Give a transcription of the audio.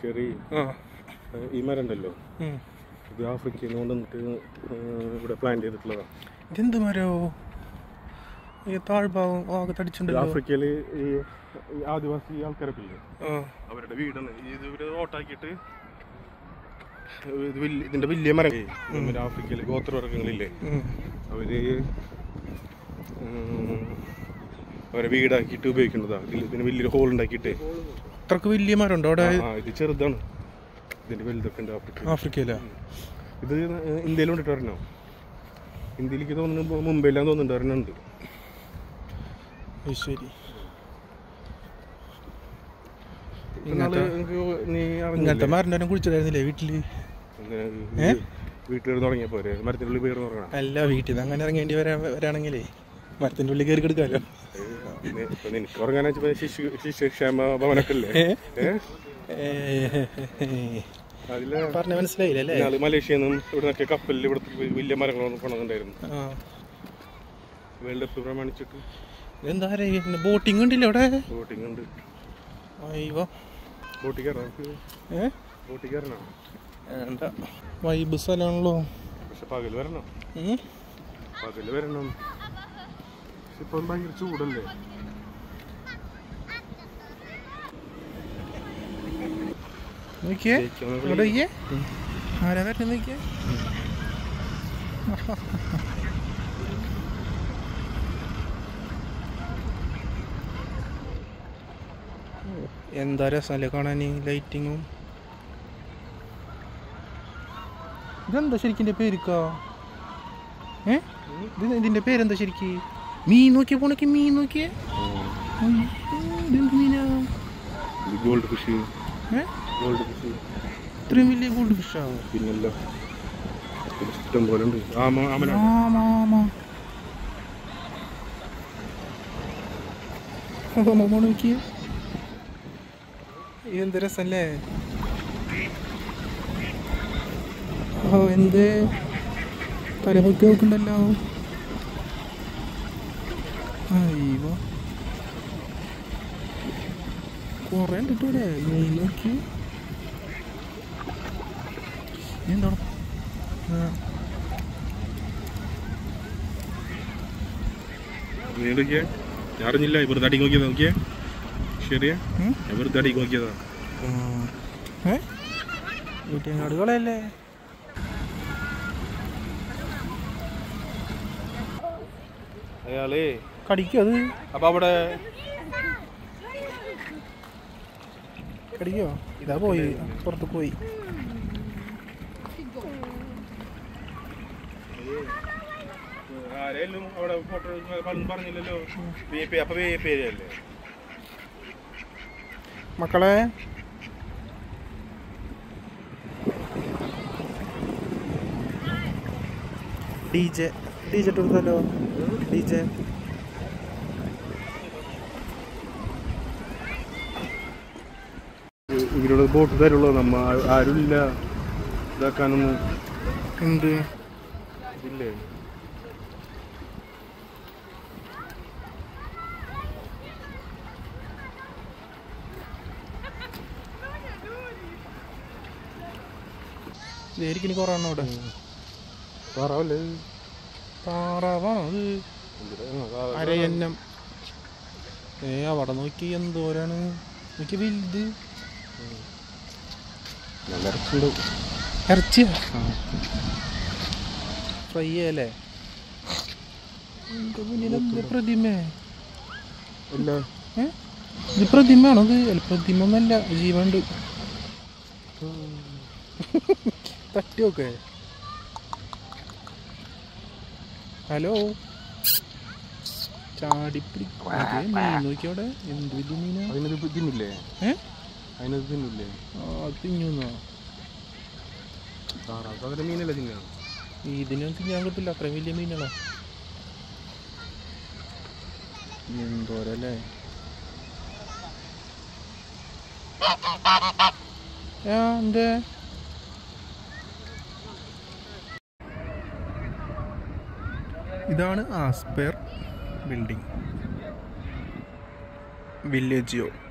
ശരി. ഈ മരം ഉണ്ടല്ലോ, ഇത് ആഫ്രിക്കയിൽ നിന്ന് കൊണ്ടുവന്നിട്ട് ഇവിടെ പ്ലാന്റ് ചെയ്തിട്ടുള്ളതാണ്. ഇതെന്ത് മരോ? ഈ താഴ്ഭാഗം ആകെ തടിച്ചിട്ടുണ്ട്. ആഫ്രിക്കയിൽ ഈ ആദിവാസി ആൾക്കാരൊക്കെ ഇല്ലേ, അവരുടെ വീടാണ് ഇത്. ഇവര് ഓട്ടാക്കിയിട്ട് ഇതിന്റെ വലിയ മരം ആഫ്രിക്കയിലെ ഗോത്രവർഗ്ഗങ്ങളില്ലേ, അവര് അവരെ വീടാക്കിയിട്ട് ഉപയോഗിക്കുന്നതാണ്. ഇതിന് വലിയൊരു ഹോൾ ഉണ്ടാക്കിയിട്ട്. അത്രക്ക് വലിയ മരം ഉണ്ടോ അവിടെ? ഇത് ചെറുതാണ്, ഇതിന്റെ വലുതൊക്കെ ഉണ്ട് ആഫ്രിക്കയിലാ. ഇത് ഇന്ത്യയിൽ കൊണ്ടിട്ട് വരണോ? ഇന്ത്യയിലേക്ക് തോന്നുന്നു, മുംബൈയിലാന്ന് തോന്നുന്നുണ്ട് വരണുണ്ട്. ശരി. ഇങ്ങനത്തെ മരം കുഴിച്ചിട്ടായിരുന്നില്ലേ വീട്ടില്? വീട്ടിൽ തുടങ്ങിയപ്പോ മരത്തിന്റെ ഉള്ളിൽ കയറി തുടങ്ങണം. അല്ല, വീട്ടിൽ നിന്ന് അങ്ങനെ ഇറങ്ങേണ്ടി വരാണെങ്കിലേ മരത്തിന്റെ ഉള്ളിൽ കയറി കിടക്കാമല്ലോ. നിനക്ക് ഉറങ്ങാൻ ശിശുക്ഷേമ ഭവനൊക്കെ ഇല്ലേ? പറഞ്ഞ മനസ്സിലായില്ലേ? മലേഷ്യയിൽ നിന്നും ഇവിടെ നിന്നൊക്കെ കപ്പലിൽ ഇവിടെ വലിയ മരങ്ങളൊന്നും കൊണ്ടുവന്നിട്ടുണ്ടായിരുന്നു. World cup പ്രമാണിച്ചിട്ട്. എന്താ ബോട്ടിംഗ് ഉണ്ടല്ലോ അവിടെ? ബോട്ടിംഗ് ഉണ്ട്. ബോട്ടിൽ കയറണം. എന്താ വൈബ് സ്ഥലമാണല്ലോ. പക്ഷെ പകല് വരണം. ഇപ്പൊ ഭയങ്കര ചൂടല്ലേ? നോക്കിയേ ആരാ വരണം നോക്കിയേ. എന്താ രസമല്ലേ കാണാൻ, ലൈറ്റിങ്ങും. ഇതെന്താ ശരിക്കും പേരിക്കാ? ഇതിന്റെ പേരെന്താ ശരിക്ക്? മീൻ നോക്കിയ പോണക്ക് മീൻ നോക്കിയേ. ഇതെന്ത് മീനാ? Gold fish. ഇത്രയും വലിയ ഗോൾഡ് ഫിഷാ? പിന്നല്ല, ഇഷ്ടം പോലെ ഉണ്ട്. നോക്കിയേ, എന്ത് രസല്ലേ. എന്ത് തലമുക്കി നോക്കണ്ടല്ലോ. അയ്യോ, കൊറേ കിട്ടൂലേ മീൻ നോക്കി. എന്താണ് ഞാൻ അറിഞ്ഞില്ല. ഇവരുടെ അടി നോക്കിയതാ. നോക്കിയേ, ശരിയാ, ഇവരുടെ അടി നോക്കിയതാ. വീട്ടിനാടുകളല്ലേ? അയാളേ കടിക്കും അത്. അപ്പൊ അവിടെ കടിക്കോ? ഇതാ പോയി, പുറത്ത് പോയി. ആരെയും അവിടെ ഫോട്ടോ പറഞ്ഞില്ലല്ലോ. അപ്പൊ പേരല്ലേ മക്കളെ? DJ കൊടുത്തല്ലോ. DJ ഇവരോട് ബോട്ട് തരുള്ളൂ. നമ്മ ആരുമില്ല ഇതാക്കാനൊന്നും. എന്ത് ഇല്ലേ? ഇതായിരിക്കും കുറവാണോ അവിടെ? താറാവല്ലേ? താറാവാണോ അത്? അരയന്നം. അവിടെ നോക്കി എന്തോരാണ് നോക്കി വലുത്. നല്ല ഇറച്ചിയുണ്ട്. ഇറച്ചിയാ? ഫ്രൈ അല്ലേ? പ്രതിമ? ഇത് പ്രതിമയാണോ? അത് പ്രതിമ ഒന്നല്ല, ജീവനുണ്ട്. തട്ടിയൊക്കെ. ഹലോ, ചാടിപ്പിടി മീൻ നോക്കിയോടെ. എന്ത് വലിയ മീനാ? അതിനത് തിന്നില്ലേ? അതിനത് തിന്നില്ലേ? തിന്നുന്നോ? താറാവ് മീനല്ലേ തിന്നാ? ഇതിനൊന്നും തിന്നാൻ കിട്ടില്ല, അത്രയും വലിയ മീനാണോ? എന്തോരല്ലേ? എന്തേ ഇതാണ് ആസ്പെയർ ബിൽഡിംഗ്, വില്ലേജിയോ.